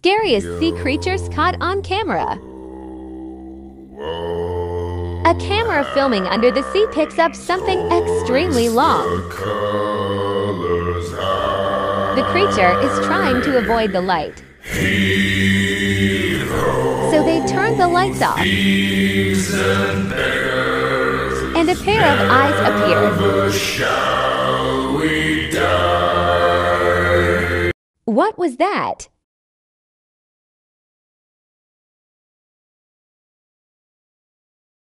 Scariest sea creatures caught on camera. A camera filming under the sea picks up something extremely long. The creature is trying to avoid the light. So they turn the lights off. And a pair of eyes appear. What was that?